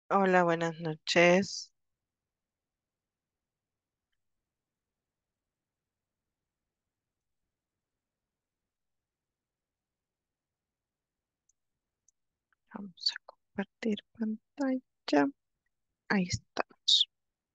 Hola, buenas noches. Vamos a compartir pantalla. Ahí estamos.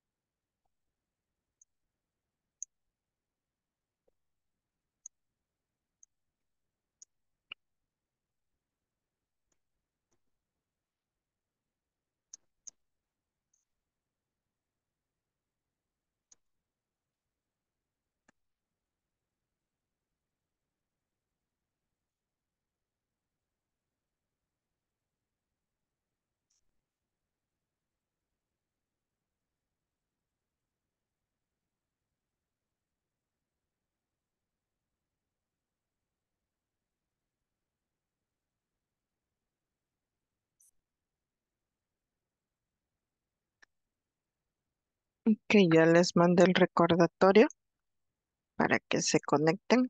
Que ya les mandé el recordatorio para que se conecten.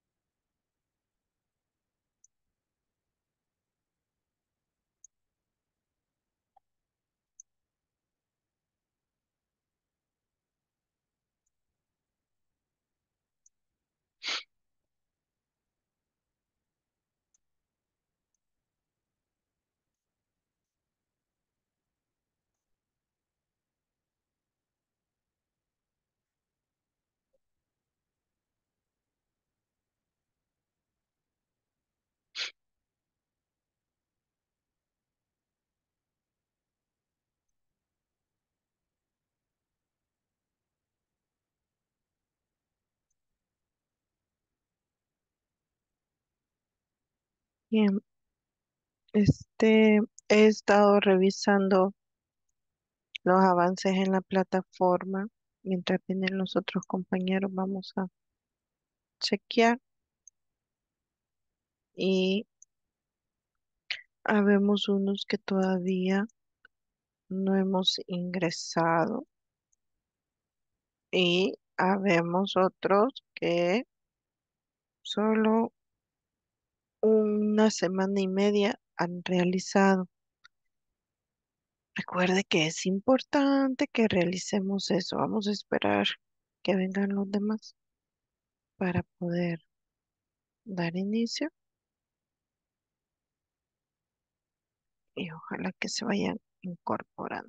Bien, he estado revisando los avances en la plataforma. Mientras vienen los otros compañeros, vamos a chequear y habemos unos que todavía no hemos ingresado y habemos otros que solo una semana y media han realizado. Recuerde que es importante que realicemos eso. Vamos a esperar que vengan los demás para poder dar inicio y ojalá que se vayan incorporando.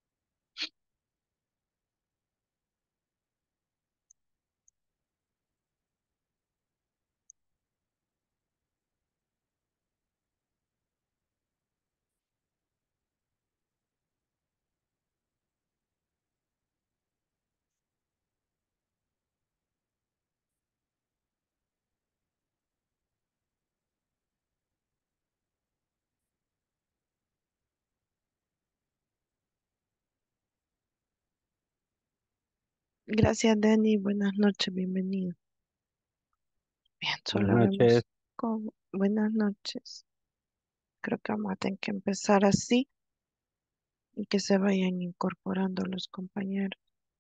Gracias, Dani. Buenas noches, bienvenido. Bien, Buenas solo noches. vemos cómo. Buenas noches. Creo que vamos a tener que empezar así y que se vayan incorporando los compañeros.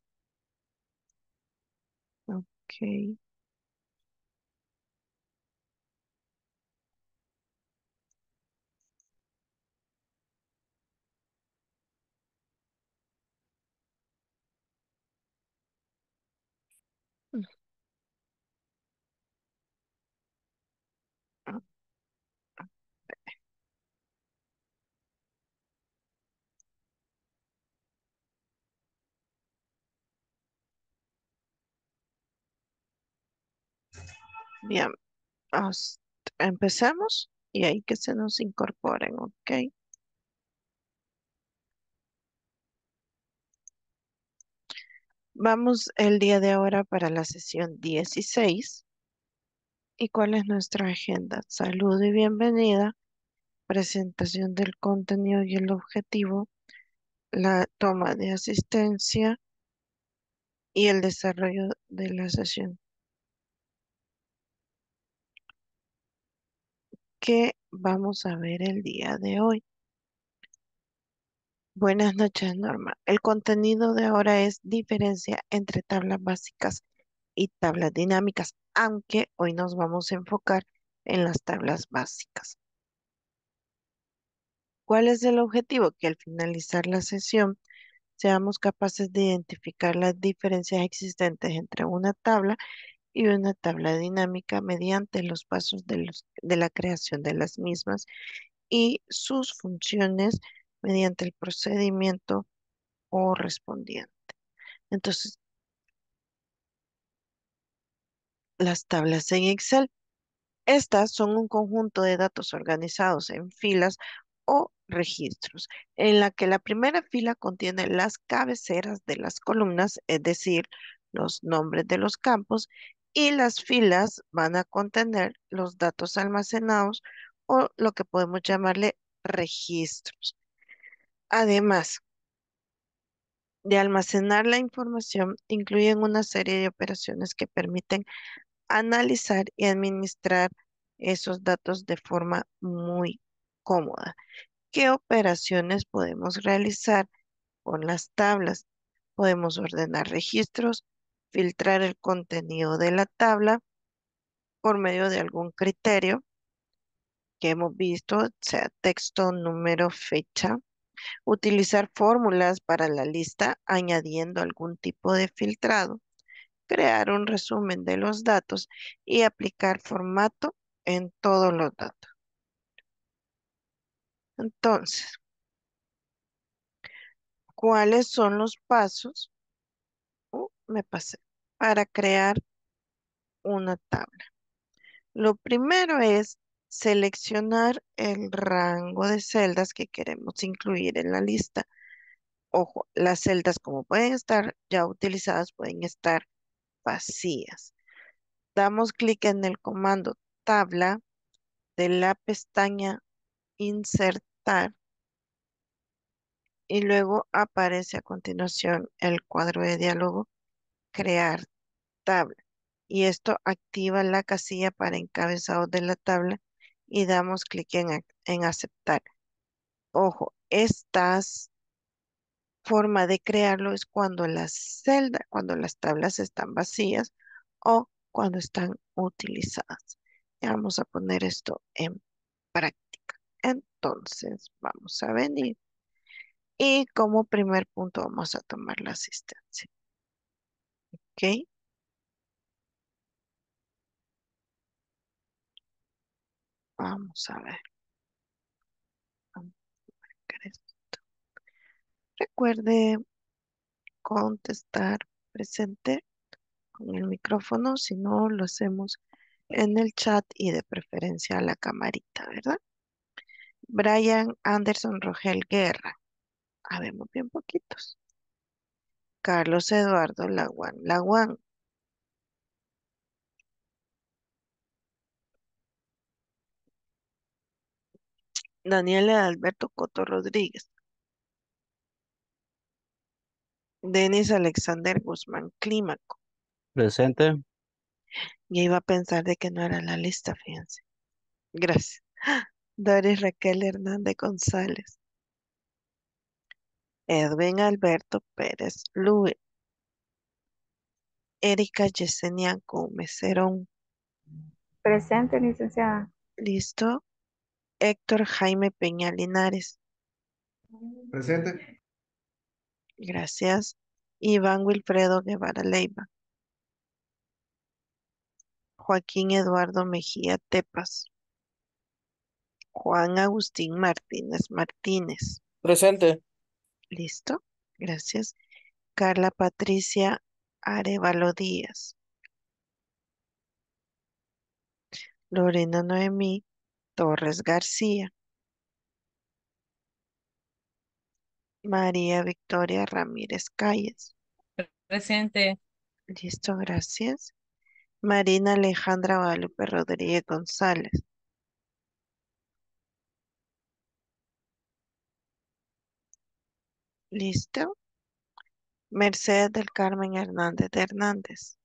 Ok. Bien, Os- empecemos y ahí que se nos incorporen, ¿ok? Vamos el día de ahora para la sesión 16. ¿Y cuál es nuestra agenda? Salud y bienvenida, presentación del contenido y el objetivo, la toma de asistencia y el desarrollo de la sesión. ¿Qué vamos a ver el día de hoy? Buenas noches, Norma. El contenido de ahora es diferencia entre tablas básicas y tablas dinámicas, aunque hoy nos vamos a enfocar en las tablas básicas. ¿Cuál es el objetivo? Que al finalizar la sesión seamos capaces de identificar las diferencias existentes entre una tabla y una tabla dinámica mediante los pasos de la creación de las mismas y sus funciones mediante el procedimiento correspondiente. Entonces, las tablas en Excel. Estas son un conjunto de datos organizados en filas o registros, en la que la primera fila contiene las cabeceras de las columnas, es decir, los nombres de los campos, y las filas van a contener los datos almacenados o lo que podemos llamarle registros. Además de almacenar la información, incluyen una serie de operaciones que permiten analizar y administrar esos datos de forma muy cómoda. ¿Qué operaciones podemos realizar con las tablas? Podemos ordenar registros, filtrar el contenido de la tabla por medio de algún criterio que hemos visto, sea texto, número, fecha, utilizar fórmulas para la lista añadiendo algún tipo de filtrado, crear un resumen de los datos y aplicar formato en todos los datos. Entonces, ¿cuáles son los pasos? Me pasé. Para crear una tabla. Lo primero es seleccionar el rango de celdas que queremos incluir en la lista. Ojo, las celdas como pueden estar ya utilizadas, pueden estar vacías. Damos clic en el comando tabla de la pestaña insertar y luego aparece a continuación el cuadro de diálogo crear tabla. Y esto activa la casilla para encabezado de la tabla y damos clic en aceptar. Ojo, esta forma de crearlo es cuando cuando las tablas están vacías o cuando están utilizadas. Ya vamos a poner esto en práctica. Entonces, vamos a venir y como primer punto vamos a tomar la asistencia. ¿Ok? Vamos a ver. Vamos a ver esto. Recuerde contestar presente con el micrófono, si no lo hacemos en el chat y de preferencia a la camarita, ¿verdad? Brian Anderson Rogel Guerra. Habemos bien poquitos. Carlos Eduardo Laguán Laguán. Daniela Alberto Coto Rodríguez. Denis Alexander Guzmán Clímaco. Presente. Ya iba a pensar de que no era la lista, fíjense. Gracias. Doris Raquel Hernández González. Edwin Alberto Pérez Luis. Erika Yesenia Gómez Cerón. Presente, licenciada. Listo. Héctor Jaime Peña Linares. Presente. Gracias. Iván Wilfredo Guevara Leiva. Joaquín Eduardo Mejía Tepas. Juan Agustín Martínez Martínez. Presente. Listo. Gracias. Carla Patricia Arevalo Díaz. Lorena Noemí Torres García. María Victoria Ramírez Calles. Presente. Listo, gracias. Marina Alejandra Guadalupe Rodríguez González. Listo. Mercedes del Carmen Hernández de Hernández.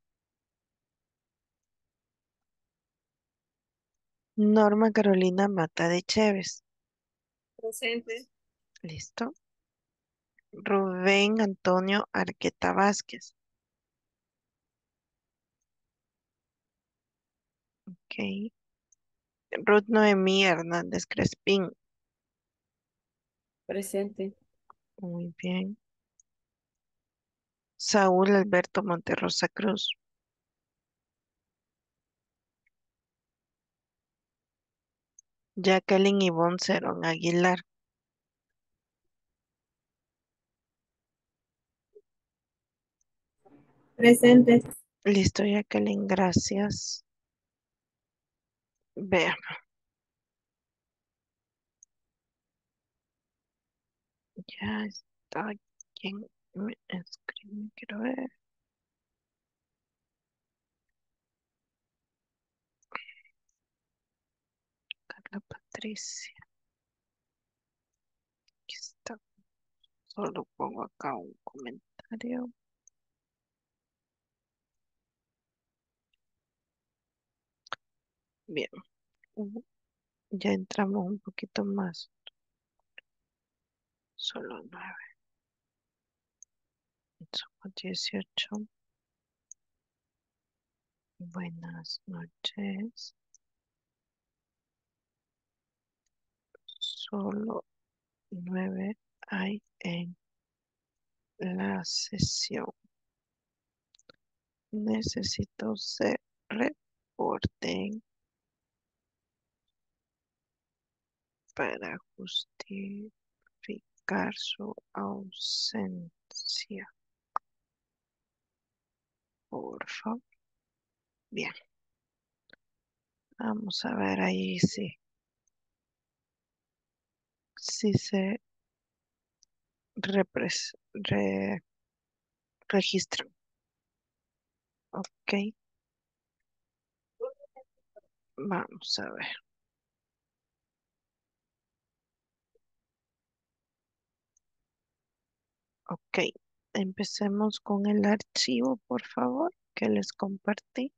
Norma Carolina Mata de Chévez. Presente. Listo. Rubén Antonio Arqueta Vázquez. Ok. Ruth Noemí Hernández Crespín. Presente. Muy bien. Saúl Alberto Monterrosa Cruz. Jacqueline Ivonne Cerón Aguilar. Presente. Listo, Jacqueline, gracias. Vea, ya está. ¿Quién me escribe? Quiero ver. Carla Patricia. Aquí está. Solo pongo acá un comentario. Bien, ya entramos un poquito más. Solo 9. Somos 18. Buenas noches. Solo 9 hay en la sesión. Necesito se reporten para justificar su ausencia. Por favor. Bien, vamos a ver ahí si se registran. Ok, vamos a ver. Ok, empecemos con el archivo, por favor, que les compartí.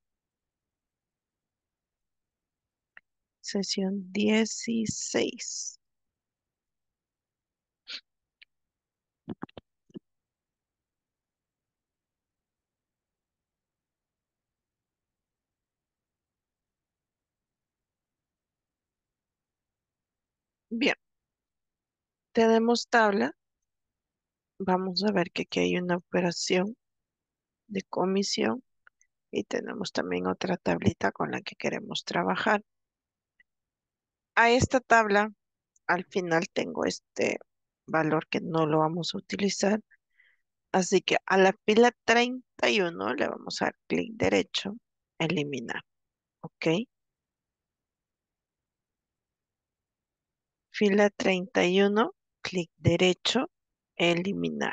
Sesión 16. Bien, tenemos tabla. Vamos a ver que aquí hay una operación de comisión y tenemos también otra tablita con la que queremos trabajar. A esta tabla, al final tengo este valor que no lo vamos a utilizar. Así que a la fila 31 le vamos a dar clic derecho, eliminar. ¿Ok? Fila 31, clic derecho, eliminar.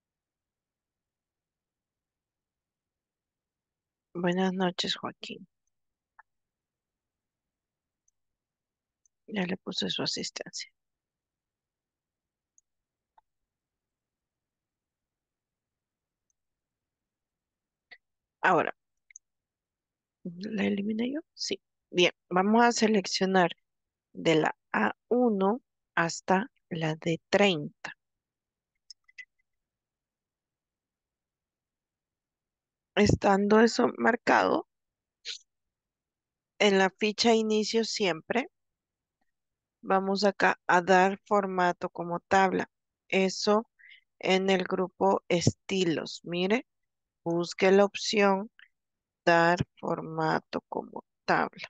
Buenas noches, Joaquín. Ya le puse su asistencia. Ahora, ¿la eliminé yo? Sí. Bien, vamos a seleccionar de la A1 hasta la D30. Estando eso marcado, en la ficha inicio siempre vamos acá a dar formato como tabla. Eso en el grupo estilos. Mire, busque la opción dar formato como tabla.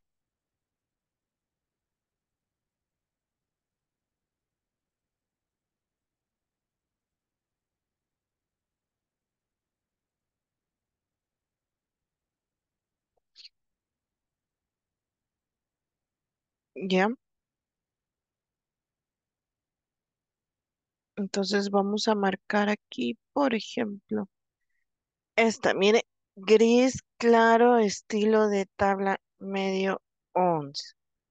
¿Ya? Entonces vamos a marcar aquí, por ejemplo, esta, mire, gris claro, estilo de tabla medio 11.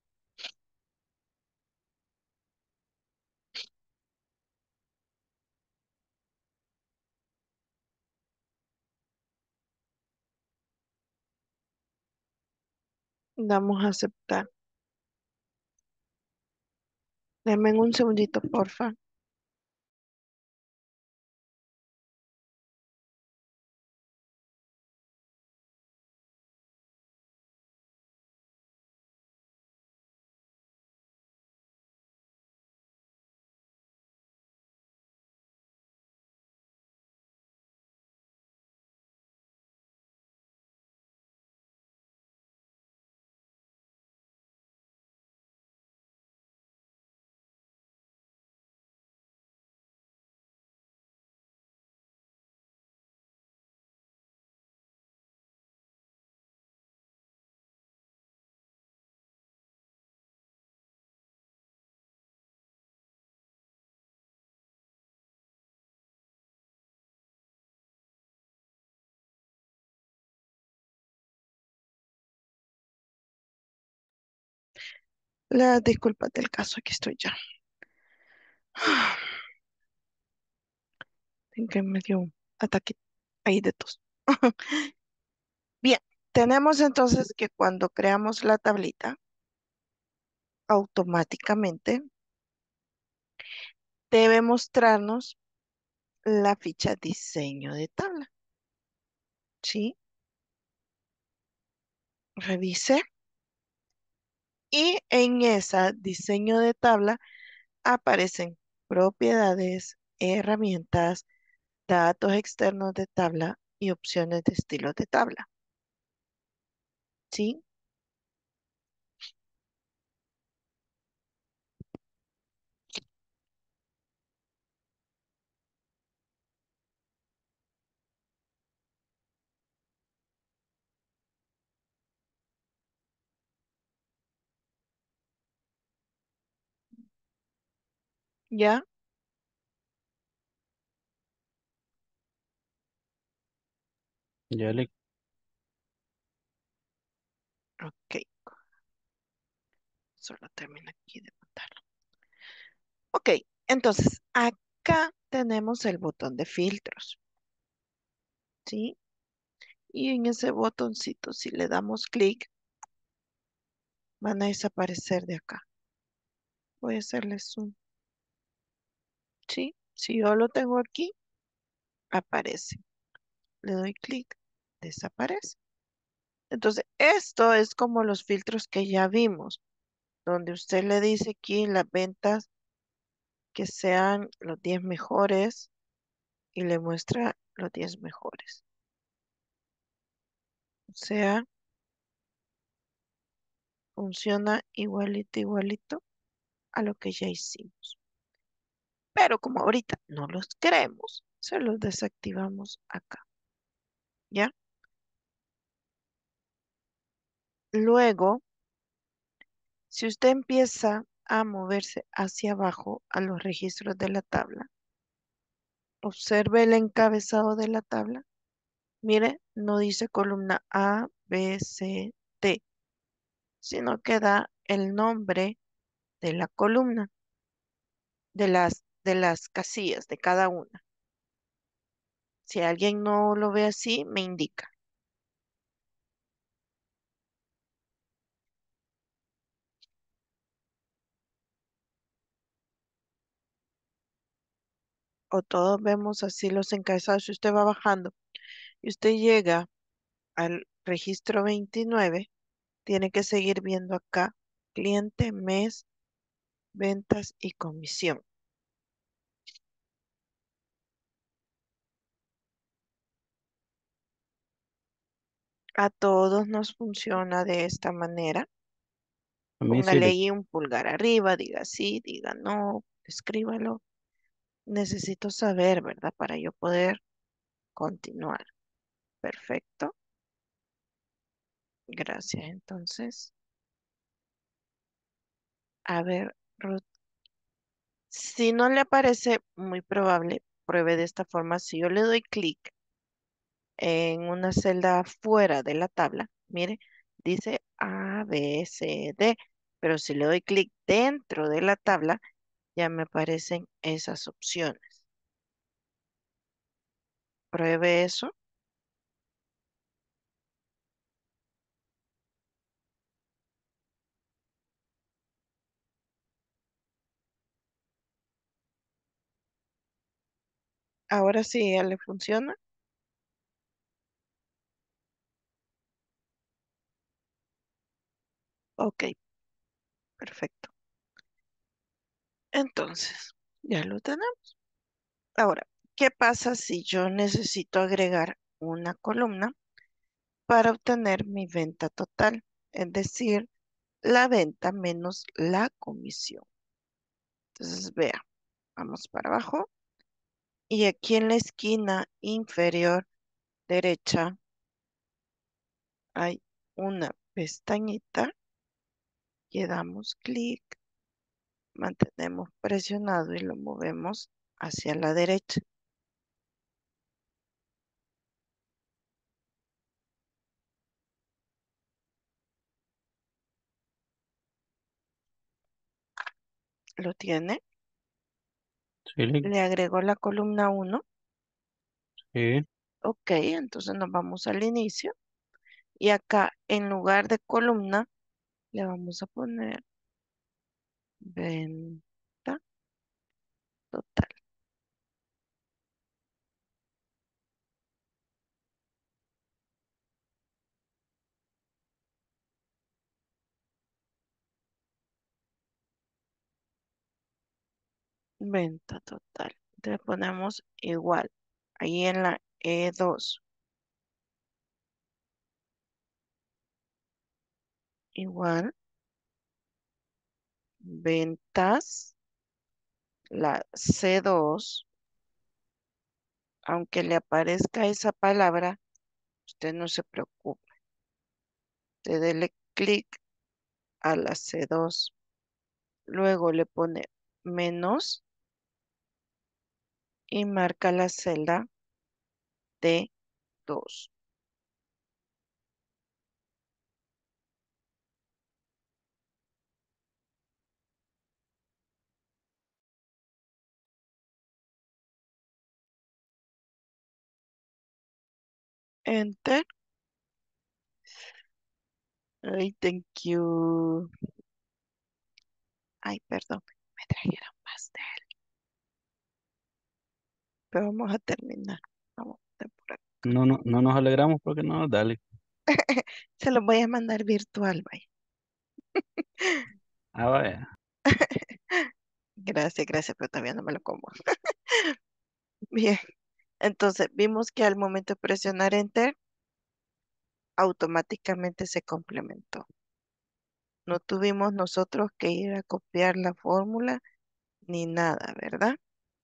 Damos a aceptar. Denme un segundito, porfa. Las disculpas del caso, aquí estoy ya. En que me dio un ataque ahí de tos. Bien, tenemos entonces que cuando creamos la tablita, automáticamente debe mostrarnos la ficha diseño de tabla. ¿Sí? Revise. Y en esa diseño de tabla aparecen propiedades, herramientas, datos externos de tabla y opciones de estilo de tabla. ¿Sí? ¿Ya? Ya le, Ok. Solo termino aquí de montarlo. Ok, entonces acá tenemos el botón de filtros. ¿Sí? Y en ese botoncito, si le damos clic, van a desaparecer de acá. Voy a hacerle zoom. ¿Sí? Si yo lo tengo aquí, aparece. Le doy clic, desaparece. Entonces, esto es como los filtros que ya vimos, donde usted le dice aquí las ventas que sean los 10 mejores y le muestra los 10 mejores. O sea, funciona igualito, igualito a lo que ya hicimos. Pero como ahorita no los queremos, se los desactivamos acá. ¿Ya? Luego, si usted empieza a moverse hacia abajo a los registros de la tabla, observe el encabezado de la tabla. Mire, no dice columna A, B, C, D, sino que da el nombre de la columna, de las casillas, de cada una. Si alguien no lo ve así, me indica. O todos vemos así los encabezados. Si usted va bajando y usted llega al registro 29, tiene que seguir viendo acá cliente, mes, ventas y comisión. A todos nos funciona de esta manera. a mí sí Póngale le, ahí un pulgar arriba, diga sí, diga no, escríbalo. Necesito saber, ¿verdad? Para yo poder continuar. Perfecto. Gracias. Entonces, a ver, Ruth, si no le aparece muy probable, pruebe de esta forma. Si yo le doy clic en una celda fuera de la tabla, mire, dice A, B, C, D, pero si le doy clic dentro de la tabla, ya me aparecen esas opciones. Pruebe eso. Ahora sí ya le funciona. Ok, perfecto. Entonces, ya lo tenemos. Ahora, ¿qué pasa si yo necesito agregar una columna para obtener mi venta total? Es decir, la venta menos la comisión. Entonces, vea, vamos para abajo y aquí en la esquina inferior derecha hay una pestañita que damos clic, mantenemos presionado y lo movemos hacia la derecha. ¿Lo tiene? Sí, Le agregó la columna uno. sí. Ok, entonces nos vamos al inicio. Y acá, en lugar de columna, le vamos a poner venta total. Venta total. Entonces ponemos igual. Ahí en la E2. Igual. Ventas. La C2. Aunque le aparezca esa palabra, usted no se preocupe. Usted dele clic a la C2. Luego le pone menos y marca la celda D2. Enter. Ay, thank you. Ay, perdón, me trajeron pastel. Pero vamos a terminar. Vamos a por acá. No, no, no nos alegramos porque no, dale. Se los voy a mandar virtual, vaya. Ah, vaya. Gracias, gracias, pero todavía no me lo como. Bien, entonces vimos que al momento de presionar Enter, automáticamente se complementó. No tuvimos nosotros que ir a copiar la fórmula ni nada, ¿verdad?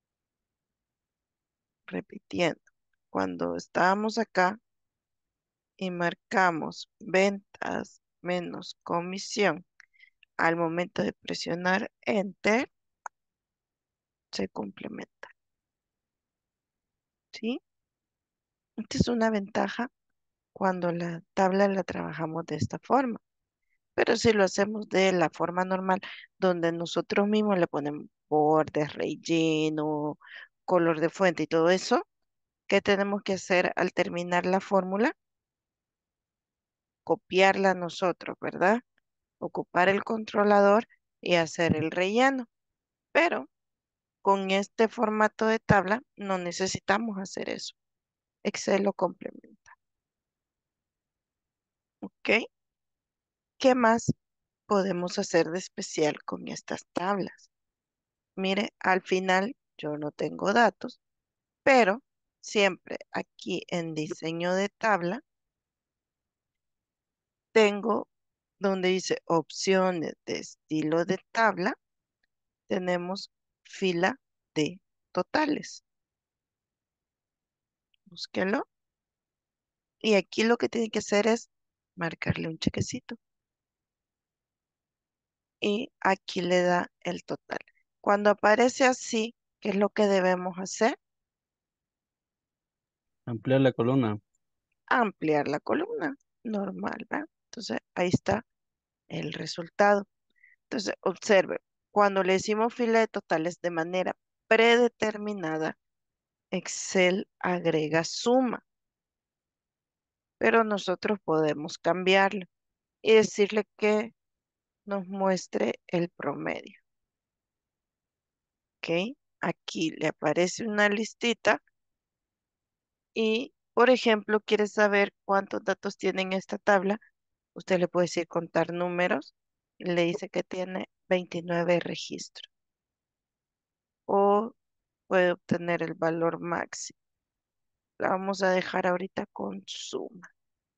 Repitiendo, cuando estábamos acá y marcamos ventas menos comisión, al momento de presionar Enter, se complementa, ¿sí? Esta es una ventaja cuando la tabla la trabajamos de esta forma. Pero si lo hacemos de la forma normal, donde nosotros mismos le ponemos bordes, relleno, color de fuente y todo eso, ¿qué tenemos que hacer al terminar la fórmula? Copiarla nosotros, ¿verdad? Ocupar el controlador y hacer el relleno. Pero con este formato de tabla no necesitamos hacer eso. Excel lo complementa. ¿Ok? ¿Qué más podemos hacer de especial con estas tablas? Mire, al final yo no tengo datos, pero siempre aquí en diseño de tabla tengo donde dice opciones de estilo de tabla, tenemos fila de totales. Búsquenlo. Y aquí lo que tiene que hacer es marcarle un chequecito. Y aquí le da el total. Cuando aparece así, ¿qué es lo que debemos hacer? Ampliar la columna. Ampliar la columna. Normal, ¿verdad? Entonces ahí está el resultado. Entonces, observe, cuando le decimos fila de totales de manera predeterminada, Excel agrega suma, pero nosotros podemos cambiarlo y decirle que nos muestre el promedio. ¿Ok? Aquí le aparece una listita y, por ejemplo, quiere saber cuántos datos tiene en esta tabla. Usted le puede decir contar números y le dice que tiene 29 registros o puede obtener el valor máximo. La vamos a dejar ahorita con suma.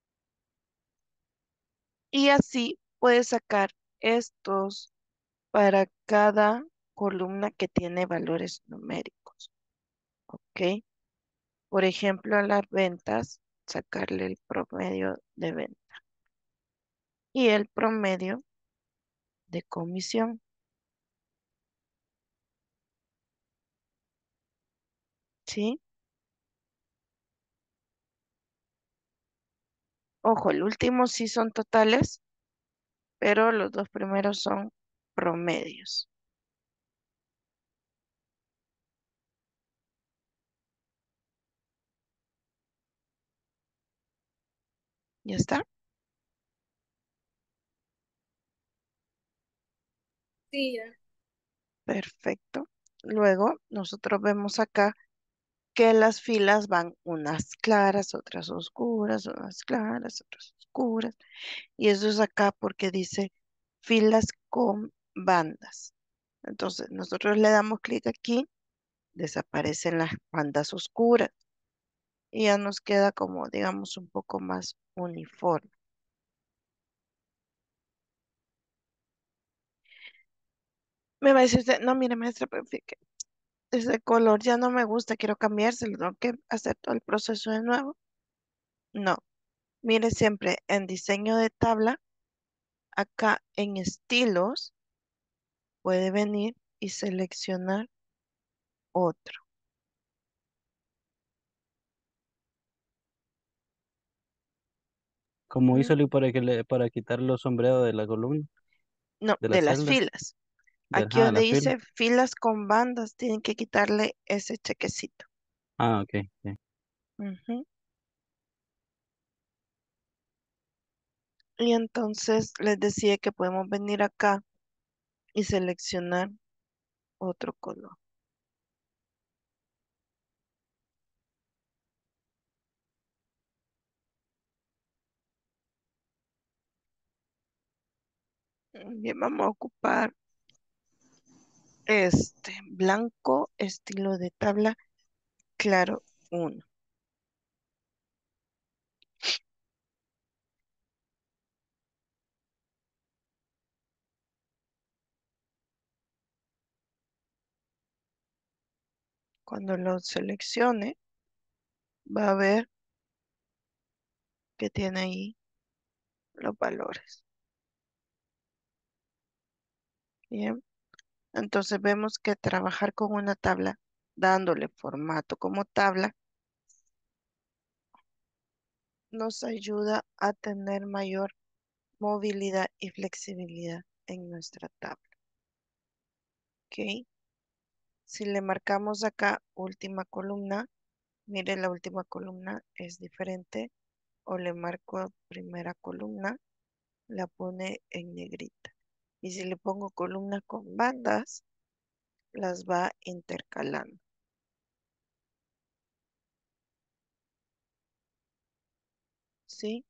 Y así puedes sacar estos para cada columna que tiene valores numéricos. ¿Ok? Por ejemplo, a las ventas, sacarle el promedio de venta y el promedio de comisión. ¿Sí? Ojo, el último sí son totales, pero los dos primeros son promedios. ¿Ya está? Sí, ya. Perfecto. Luego nosotros vemos acá que las filas van unas claras, otras oscuras, unas claras, otras oscuras. Y eso es acá porque dice filas con bandas. Entonces nosotros le damos clic aquí, desaparecen las bandas oscuras y ya nos queda como, digamos, un poco más uniforme. Me va a decir usted, no, mire, maestra, pero fíjate que ese color ya no me gusta, quiero cambiárselo, tengo que hacer todo el proceso de nuevo. No, mire siempre en diseño de tabla, acá en estilos, puede venir y seleccionar otro. Como ¿Mm? hizo para quitar los sombreados de la columna, No, de la de las celda, filas. Aquí donde la fila. dice filas con bandas, tienen que quitarle ese chequecito. Ah, ok, ok. Ujú. Y entonces les decía que podemos venir acá y seleccionar otro color. Bien, vamos a ocupar este blanco, estilo de tabla, claro, uno. Cuando lo seleccione, va a ver que tiene ahí los valores. Bien, entonces vemos que trabajar con una tabla, dándole formato como tabla, nos ayuda a tener mayor movilidad y flexibilidad en nuestra tabla. ¿Ok? Si le marcamos acá última columna, mire la última columna es diferente. O le marco primera columna, la pone en negrita. Y si le pongo columna con bandas, las va intercalando. ¿Sí?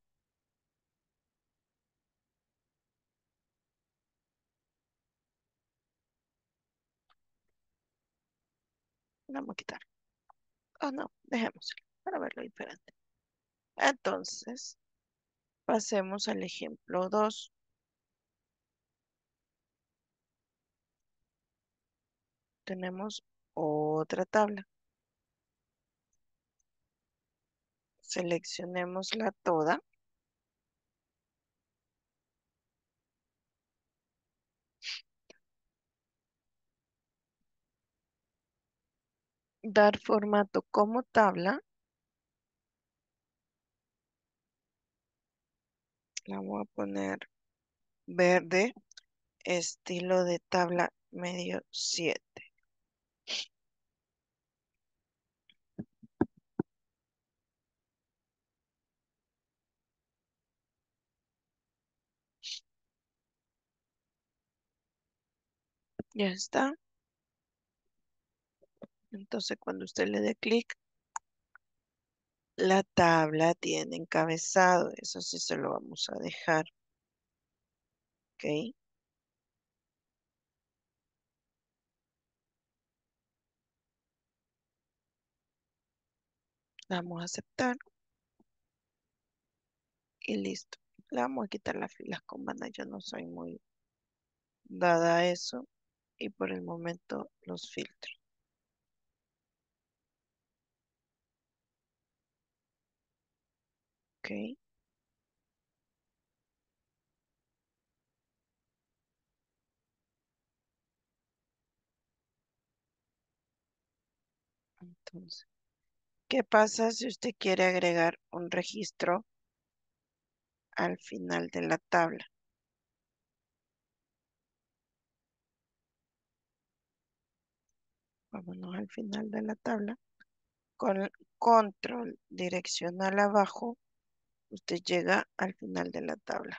Vamos a quitar. Oh, no, dejémoslo para verlo diferente. Entonces, pasemos al ejemplo 2. Tenemos otra tabla. Seleccionémosla toda. Dar formato como tabla. La voy a poner verde, estilo de tabla medio 7. Ya está. Entonces, cuando usted le dé clic, la tabla tiene encabezado. Eso sí se lo vamos a dejar. ¿Ok? Vamos a aceptar y listo. Le vamos a quitar las filas con banda. Yo no soy muy dada a eso. Y por el momento los filtro. ¿Ok? Entonces, ¿qué pasa si usted quiere agregar un registro al final de la tabla? Vámonos al final de la tabla. Con control direccional abajo, usted llega al final de la tabla.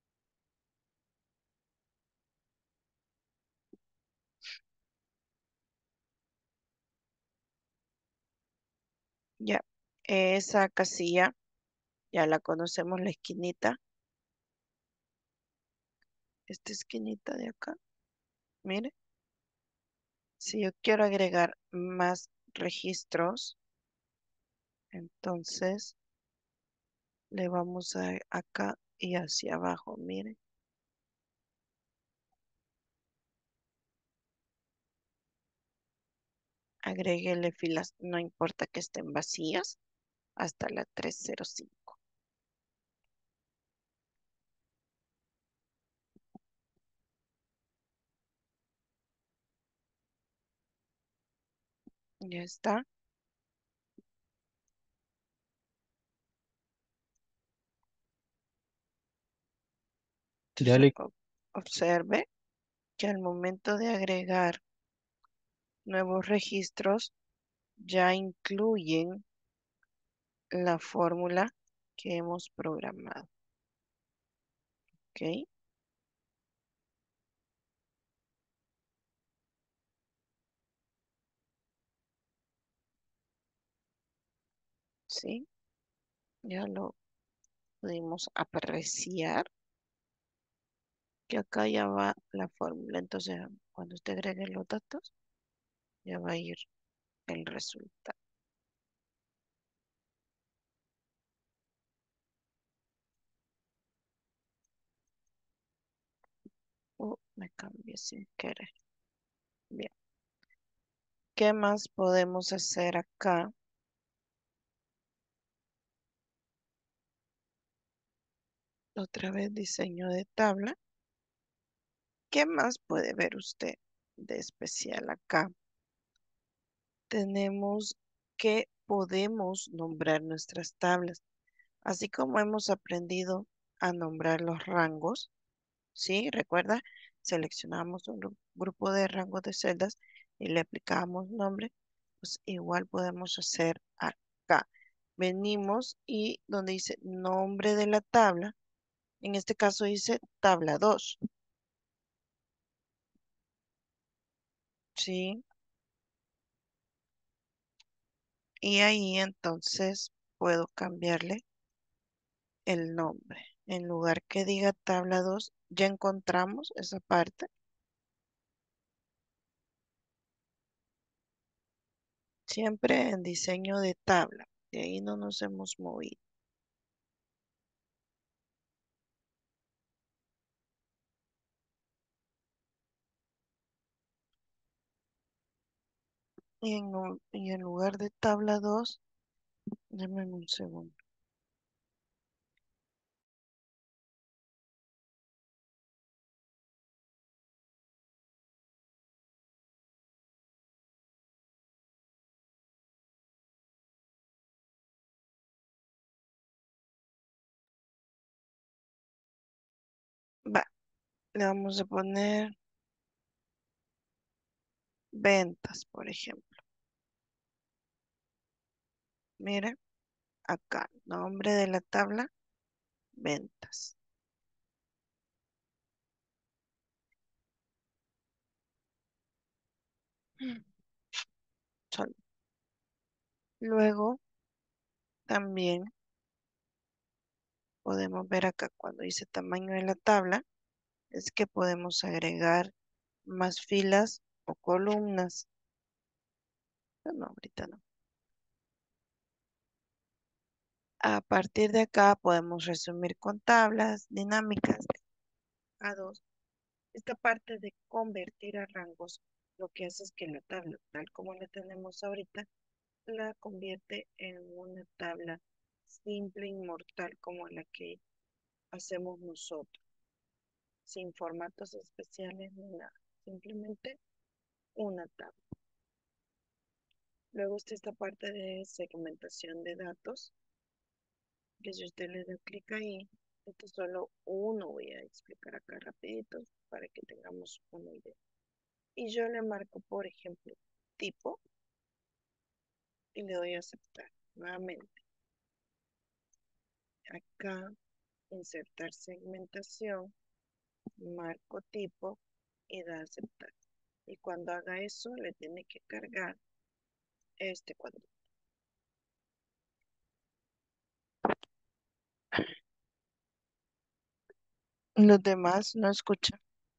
Ya, esa casilla ya la conocemos, la esquinita. Esta esquinita de acá, mire. Si yo quiero agregar más registros, entonces le vamos a acá y hacia abajo, mire. Agréguele filas, no importa que estén vacías, hasta la 305. Ya está. Ya Entonces, le, observe que al momento de agregar nuevos registros, ya incluyen la fórmula que hemos programado. ¿Ok? ¿Sí? Ya lo pudimos apreciar, que acá ya va la fórmula. Entonces, cuando usted agregue los datos, ya va a ir el resultado. Me cambié sin querer. Bien. ¿Qué más podemos hacer acá? Otra vez diseño de tabla. ¿Qué más puede ver usted de especial acá? Tenemos que podemos nombrar nuestras tablas. Así como hemos aprendido a nombrar los rangos, ¿sí? Recuerda, seleccionamos un grupo de rangos de celdas y le aplicamos nombre, pues igual podemos hacer acá. Venimos y donde dice nombre de la tabla, en este caso dice tabla 2, ¿sí? Y ahí entonces puedo cambiarle el nombre. En lugar que diga tabla 2, ya encontramos esa parte. Siempre en diseño de tabla. De ahí no nos hemos movido. Y en lugar de tabla 2, denme un segundo. Va, le vamos a poner ventas, por ejemplo. Mire, acá, nombre de la tabla, ventas. Sol- Luego, también podemos ver acá cuando dice tamaño de la tabla, es que podemos agregar más filas o columnas. No, ahorita no. A partir de acá podemos resumir con tablas dinámicas A2. Esta parte de convertir a rangos, lo que hace es que la tabla, tal como la tenemos ahorita, la convierte en una tabla simple, inmortal, como la que hacemos nosotros, sin formatos especiales ni nada, simplemente una tabla. Luego está esta parte de segmentación de datos, que si usted le da clic ahí, esto es solo uno, voy a explicar acá rapidito para que tengamos una idea. Y yo le marco, por ejemplo, tipo y le doy a aceptar nuevamente. Acá, insertar segmentación, marco tipo y da aceptar. Y cuando haga eso, le tiene que cargar este cuadro. Los demás no escuchan.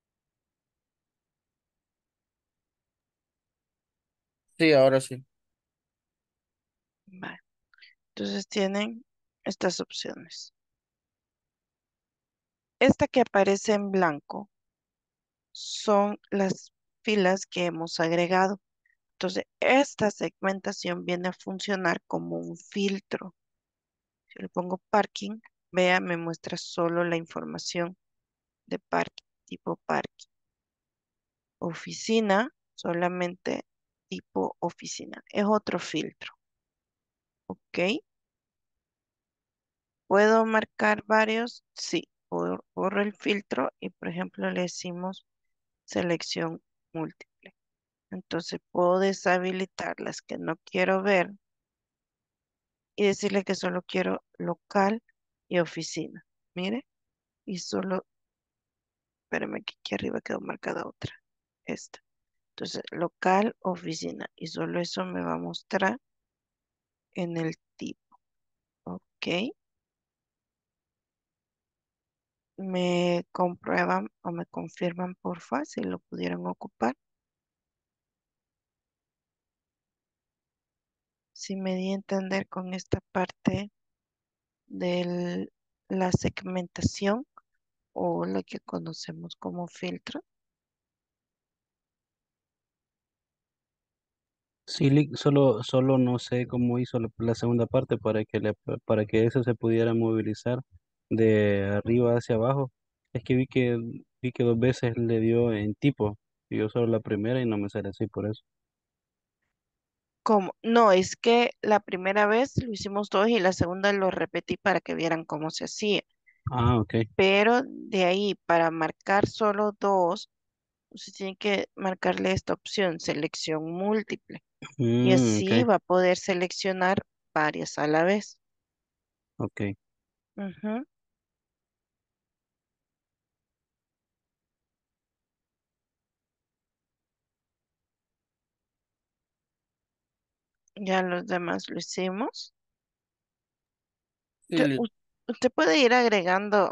Sí, ahora sí. Vale. Entonces tienen estas opciones. Esta que aparece en blanco son las filas que hemos agregado. Entonces, esta segmentación viene a funcionar como un filtro. Si le pongo parking, vea, me muestra solo la información de parking, tipo parking. Oficina, solamente tipo oficina. Es otro filtro, ¿ok? ¿Puedo marcar varios? Sí. Borro el filtro y, por ejemplo, le decimos selección múltiple. Entonces, puedo deshabilitar las que no quiero ver y decirle que solo quiero local y oficina. Mire, y solo, espérame que aquí arriba quedó marcada otra. Esta. Entonces, local, oficina. Y solo eso me va a mostrar en el tipo. ¿Ok? Me comprueban o me confirman, porfa, si lo pudieran ocupar. Si me di a entender con esta parte de la segmentación o lo que conocemos como filtro. Sí, solo no sé cómo hizo la segunda parte para que eso se pudiera movilizar de arriba hacia abajo. Es que vi que dos veces le dio en tipo y yo solo la primera y no me sale así por eso. ¿Cómo? No, es que la primera vez lo hicimos todos y la segunda lo repetí para que vieran cómo se hacía. Ah, ok. Pero de ahí, para marcar solo dos, usted tiene que marcarle esta opción, selección múltiple. Y Ok, así va a poder seleccionar varias a la vez. ok. Ujú. Ya los demás lo hicimos. Sí, Usted puede ir agregando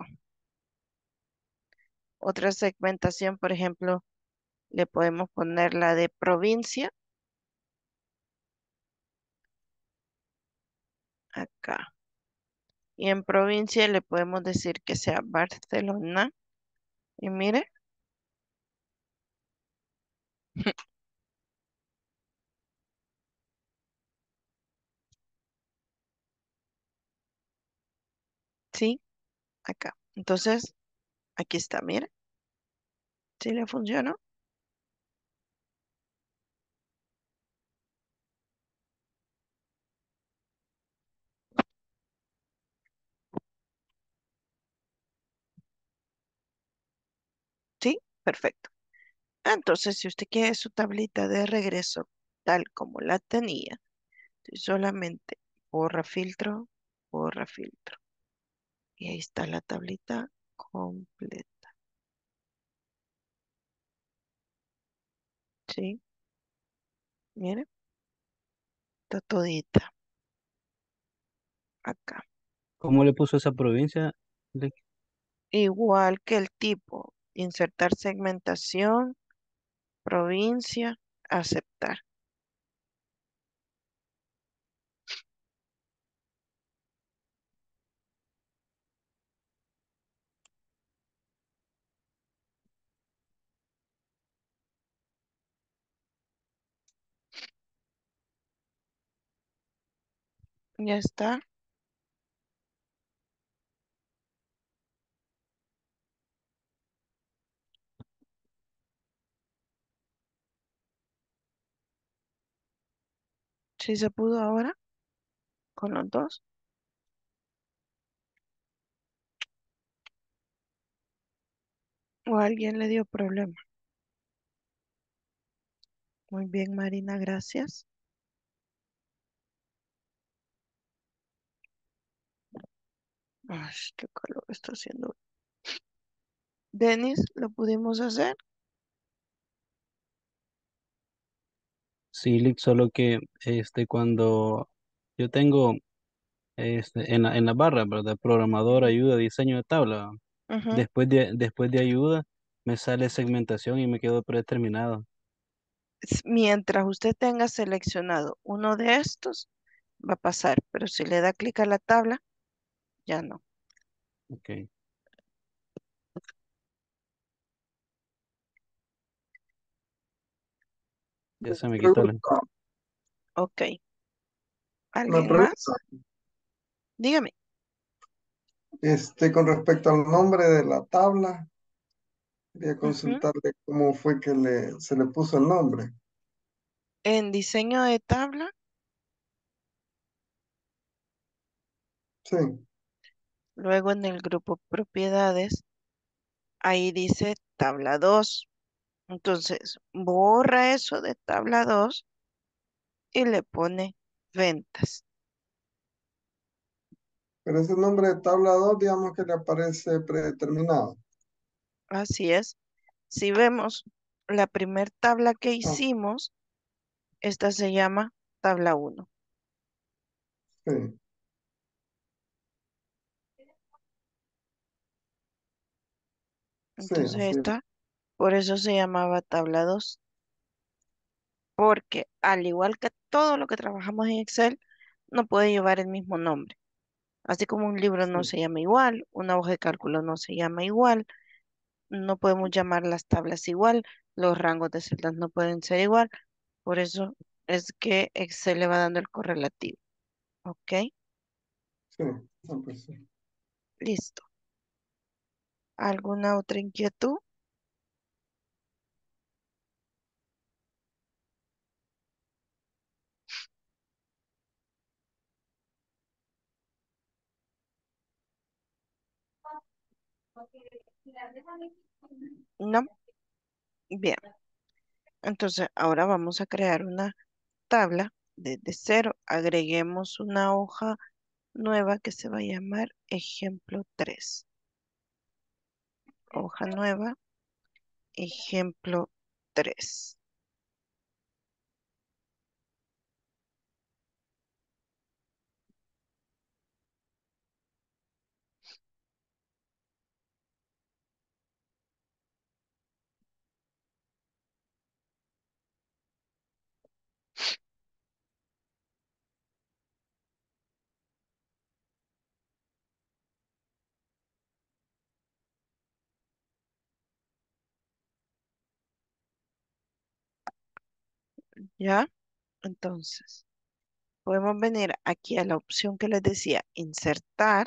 otra segmentación, por ejemplo, le podemos poner la de provincia acá. Y en provincia le podemos decir que sea Barcelona. Y mire, sí, acá. Entonces, aquí está, mire. ¿Sí le funcionó? Sí, perfecto. Entonces, si usted quiere su tablita de regreso tal como la tenía, solamente borra filtro, borra filtro. Y ahí está la tablita completa. ¿Sí? Mire, está todita acá. ¿cómo le puso esa provincia? Igual que el tipo, insertar segmentación, provincia, aceptar. Ya está. ¿Sí se pudo ahora con los dos? ¿O alguien le dio problema? Muy bien, Marina, gracias. Ay, qué calor está haciendo. Denis, ¿lo pudimos hacer? Sí, Lick, solo que cuando yo tengo en la barra, ¿verdad? Programador, ayuda, diseño de tabla. Ujú. Después de ayuda, me sale segmentación y me quedo predeterminado. Mientras usted tenga seleccionado uno de estos, va a pasar, pero si le da clic a la tabla, ya no. Ok, ya se me quitó la... Pregunta, Ok. una ¿Alguien pregunta, más? Dígame. con respecto al nombre de la tabla, quería Ujú. consultarle cómo fue que se le puso el nombre. En diseño de tabla, Sí, luego en el grupo propiedades, ahí dice tabla 2. Entonces, borra eso de tabla 2 y le pone ventas. pero ese nombre de tabla 2, digamos que le aparece predeterminado. Así es. Si vemos la primer tabla que Ah, hicimos, esta se llama tabla 1. sí, sí, Entonces así es. esta, por eso se llamaba tabla 2, porque al igual que todo lo que trabajamos en Excel, no puede llevar el mismo nombre. Así como un libro no Sí, se llama igual, una hoja de cálculo no se llama igual, no podemos llamar las tablas igual, los rangos de celdas no pueden ser igual. Por eso es que Excel le va dando el correlativo. ¿Ok? sí, pues sí. Listo. ¿Alguna otra inquietud? No. Bien. Entonces ahora vamos a crear una tabla desde cero. Agreguemos una hoja nueva que se va a llamar ejemplo 3. Hoja nueva, ejemplo 3. ¿Ya? Entonces, podemos venir aquí a la opción que les decía, insertar.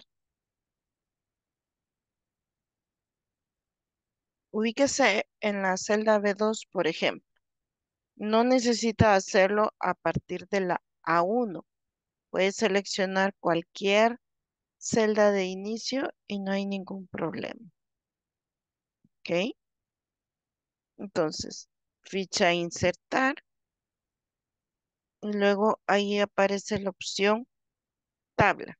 Ubíquese en la celda B2, por ejemplo. No necesita hacerlo a partir de la A1. Puede seleccionar cualquier celda de inicio y no hay ningún problema. ¿Ok? Entonces, ficha insertar y luego ahí aparece la opción tabla.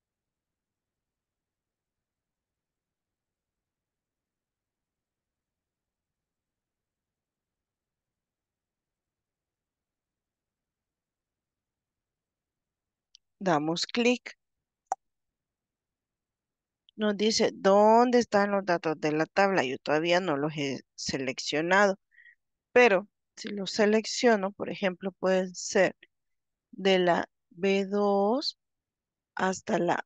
Damos clic. Nos dice dónde están los datos de la tabla. Yo todavía no los he seleccionado, pero si los selecciono, por ejemplo, pueden ser de la B2 hasta la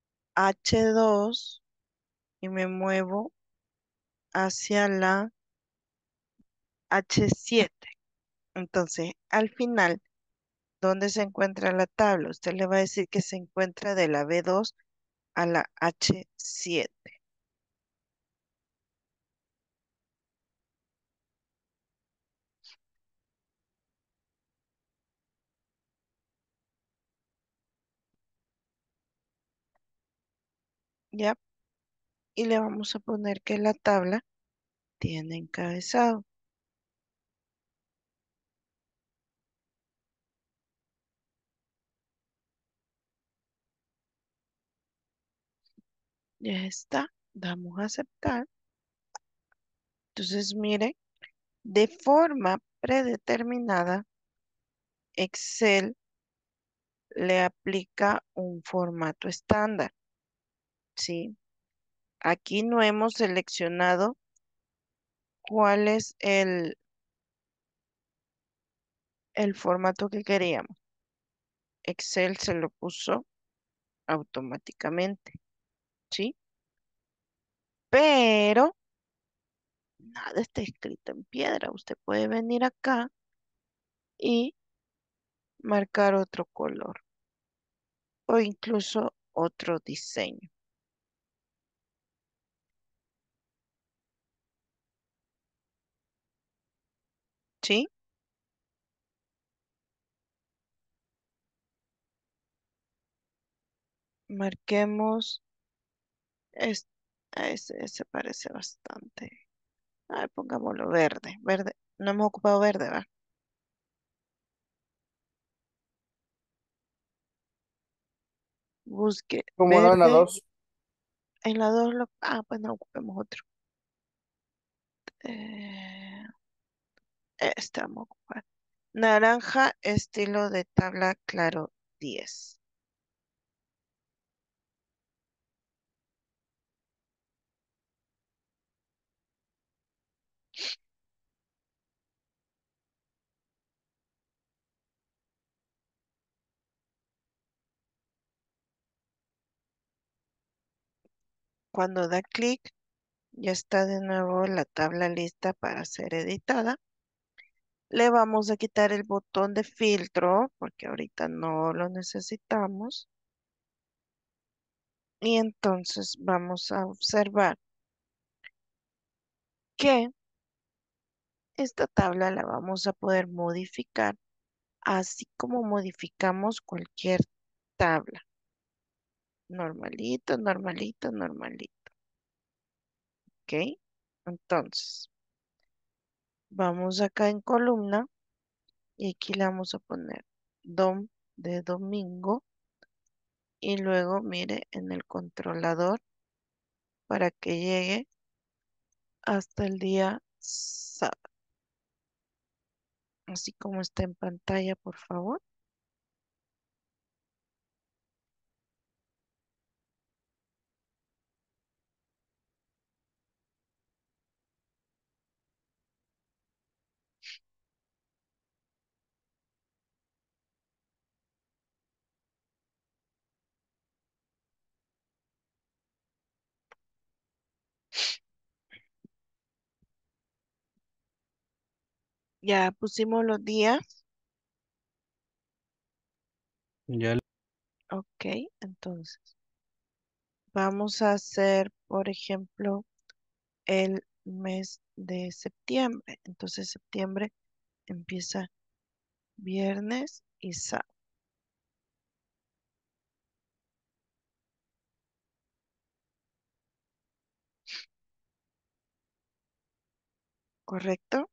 H2 y me muevo hacia la H7. Entonces, al final, ¿dónde se encuentra la tabla? Usted le va a decir que se encuentra de la B2 a la H7. ¿Ya? Y le vamos a poner que la tabla tiene encabezado. Ya está. Damos a aceptar. Entonces, mire, de forma predeterminada, Excel le aplica un formato estándar, ¿sí? Aquí no hemos seleccionado cuál es el formato que queríamos. Excel se lo puso automáticamente, ¿sí? Pero nada está escrito en piedra. Usted puede venir acá y marcar otro color o incluso otro diseño, ¿sí? Marquemos, es- ese parece bastante. Ay, pongámoslo verde, verde. No hemos ocupado verde, ¿va? Busque Como no en la verde. 2. En la 2 pues no ocupemos otro. Eh, este vamos a ocupar. Naranja, estilo de tabla claro 10. Cuando da clic, ya está de nuevo la tabla lista para ser editada. Le vamos a quitar el botón de filtro porque ahorita no lo necesitamos. Y entonces vamos a observar que esta tabla la vamos a poder modificar así como modificamos cualquier tabla. Normalito, normalito, normalito. ¿Ok? Entonces, vamos acá en columna y aquí le vamos a poner DOM de domingo y luego mire en el controlador para que llegue hasta el día sábado. Así como está en pantalla, por favor. Ya pusimos los días. Ya, Ok, entonces vamos a hacer, por ejemplo, el mes de septiembre. Entonces septiembre empieza viernes y sábado, ¿correcto?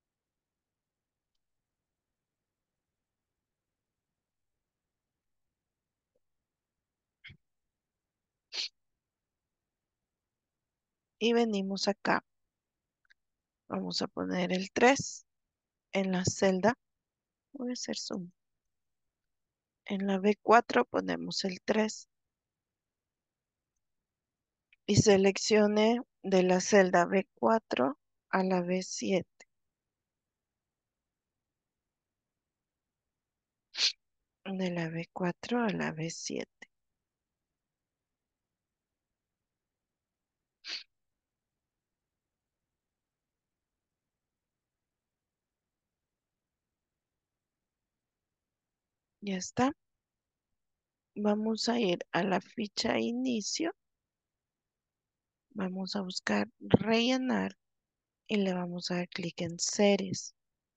Y venimos acá. Vamos a poner el 3 en la celda. Voy a hacer zoom. En la B4 ponemos el 3 y seleccione de la celda B4 a la B7. De la B4 a la B7. Ya está. Vamos a ir a la ficha inicio. Vamos a buscar rellenar y le vamos a dar clic en series.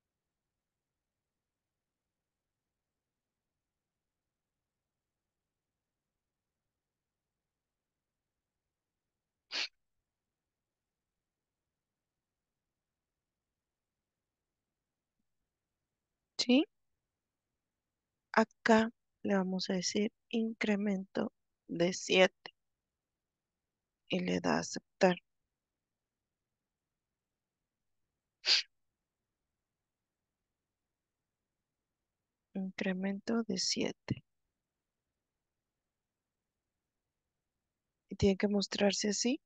¿Sí? Acá le vamos a decir incremento de 7. y le da a aceptar. Incremento de 7. Y tiene que mostrarse así.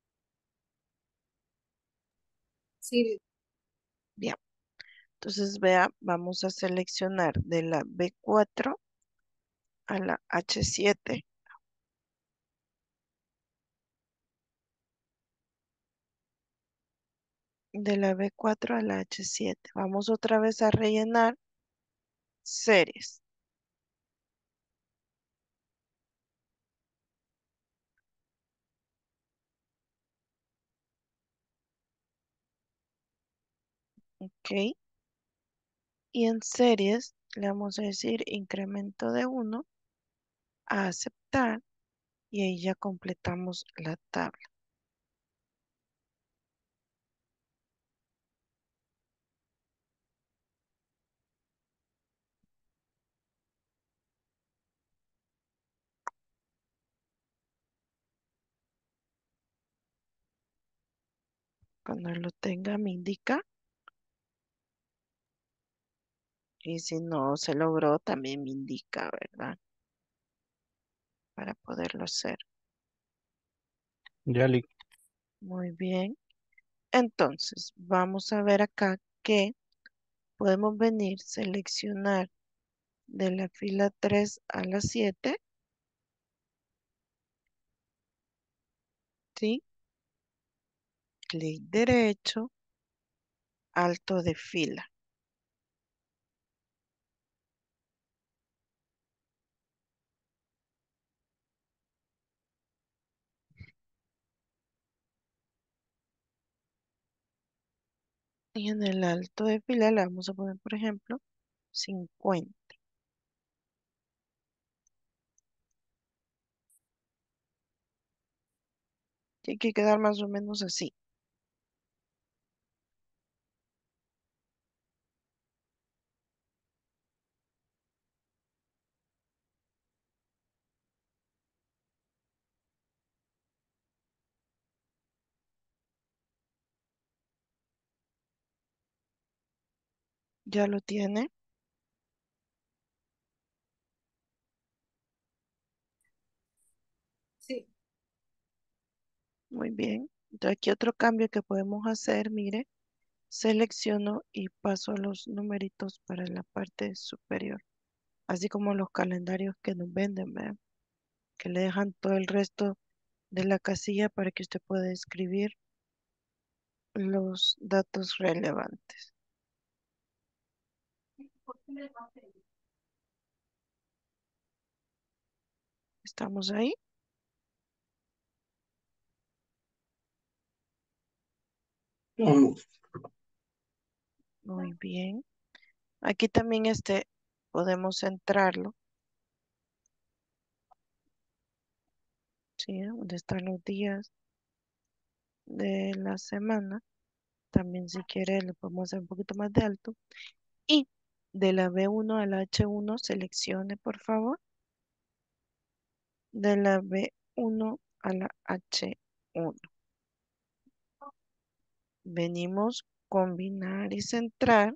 Sí, Bien. Entonces, vea, vamos a seleccionar de la B4 a la H7. De la B4 a la H7. Vamos otra vez a rellenar series. Ok. Y en series le vamos a decir incremento de 1 a aceptar y ahí ya completamos la tabla. Cuando lo tenga me indica y si no se logró también me indica, ¿verdad? Para poderlo hacer. Ya, Muy bien. Entonces, vamos a ver acá que podemos venir, seleccionar de la fila 3 a la 7, ¿sí? Clic derecho, alto de fila. Y en el alto de fila le vamos a poner, por ejemplo, 50. Tiene que quedar más o menos así. ¿Ya lo tiene? sí. Muy bien. Entonces aquí otro cambio que podemos hacer, mire, selecciono y paso los numeritos para la parte superior, así como los calendarios que nos venden, ¿verdad? Que le dejan todo el resto de la casilla para que usted pueda escribir los datos relevantes. ¿Estamos ahí? Vamos. Muy bien. Aquí también podemos centrarlo, ¿sí? Donde están los días de la semana. También si quiere le podemos hacer un poquito más de alto. Y de la B1 a la H1 seleccione por favor. De la B1 a la H1. Venimos combinar y centrar.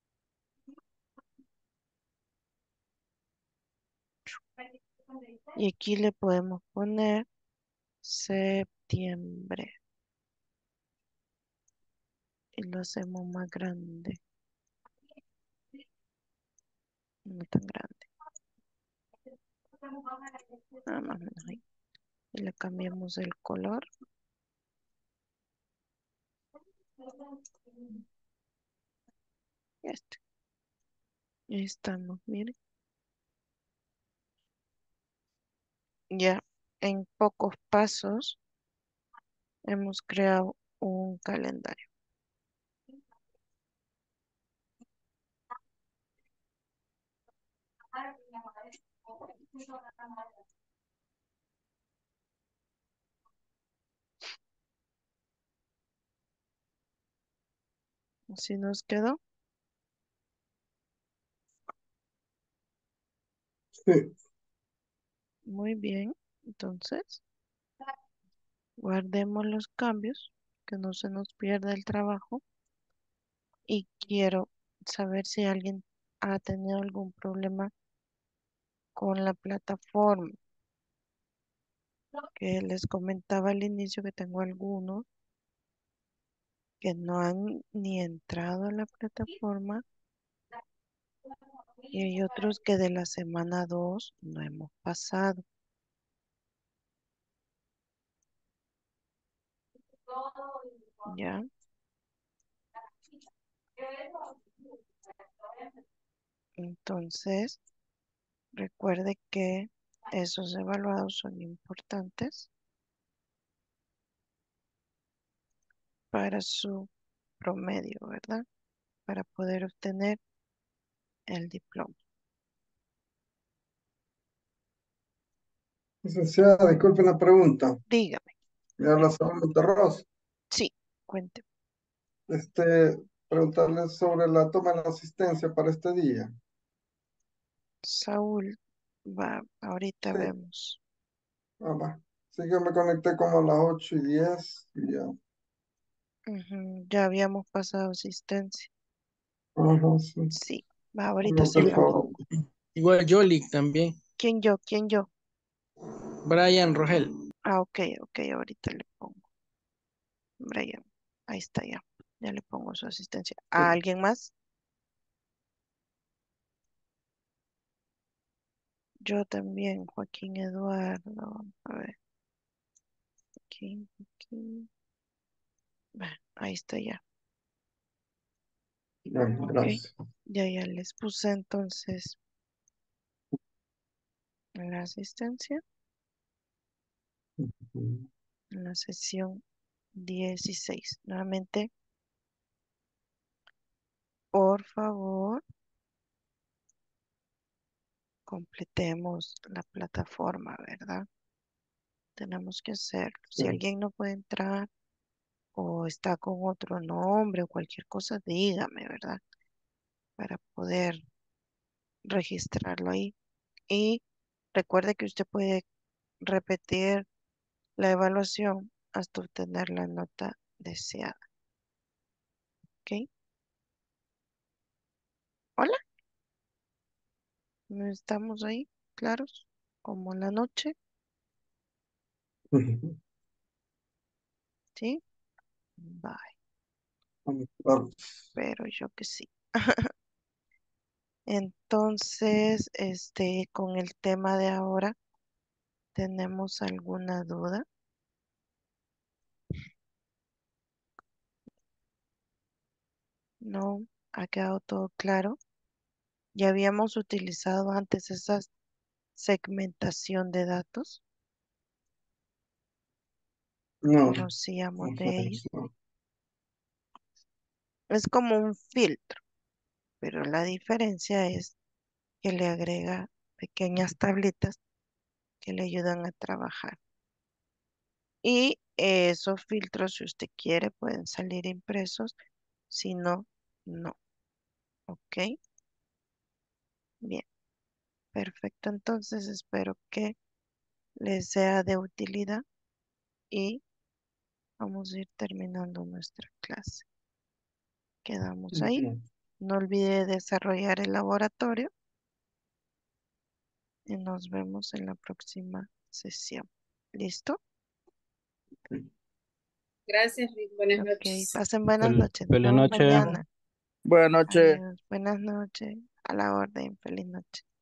Y aquí le podemos poner septiembre. Y lo hacemos más grande. No tan grande. Nada más menos ahí. Y le cambiamos el color. Este. Ahí estamos, miren. Ya en pocos pasos hemos creado un calendario. Así nos quedó. Sí. Muy bien. Entonces, Guardemos los cambios, que no se nos pierda el trabajo. Y quiero saber si alguien ha tenido algún problema con la plataforma, que les comentaba al inicio que tengo algunos que no han ni entrado a la plataforma y hay otros que de la semana 2 no hemos pasado. ¿Ya? Entonces, recuerde que esos evaluados son importantes para su promedio, ¿verdad? Para poder obtener el diploma. Licenciada, disculpe una pregunta. Dígame, Me habla Saúl Monterroso. sí, cuente. Preguntarle sobre la toma de la asistencia para este día. Saúl, va, ahorita Sí, vemos. va. Sí que me conecté como a las 8:10 y ya. Ujú, ya habíamos pasado asistencia. Ajá, sí. Sí, va, ahorita Me sí hace el vemos. favor. Igual Yoli también. ¿Quién yo? ¿Quién yo? Brian Rogel. Ah, ok, ok, ahorita le pongo. Brian, ahí está ya. Ya le pongo su asistencia. ¿A Sí. alguien más? Yo también, Joaquín Eduardo. A ver, Joaquín. Va, ahí está ya. Bueno, Ok, gracias. ya les puse entonces la asistencia Ujú. en la sesión 16. Nuevamente, por favor, completemos la plataforma, ¿verdad? Tenemos que hacerlo. Si Sí. alguien no puede entrar o está con otro nombre o cualquier cosa, dígame, ¿verdad? Para poder registrarlo ahí. Y recuerde que usted puede repetir la evaluación hasta obtener la nota deseada. ¿Ok? Hola, ¿no estamos ahí? ¿Claros? Como en la noche, Ujú. ¿sí? Bye, Claro. pero yo que sí. Entonces, con el tema de ahora, ¿tenemos alguna duda? No, ha quedado todo claro. Ya habíamos utilizado antes esa segmentación de datos. No, Conocíamos no de fue ello. eso. Es como un filtro, pero la diferencia es que le agrega pequeñas tablitas que le ayudan a trabajar. Y esos filtros, si usted quiere, pueden salir impresos. Si no, no. ¿Ok? Bien, perfecto. Entonces espero que les sea de utilidad y vamos a ir terminando nuestra clase. Quedamos ahí. Ujú. No olvide desarrollar el laboratorio y nos vemos en la próxima sesión. ¿Listo? Gracias, Rick. Buenas Ok, noches. pasen buenas noches. Nos Feliz vemos noche. mañana. Buenas noches. Adiós. Buenas noches. A la orden. Feliz noche.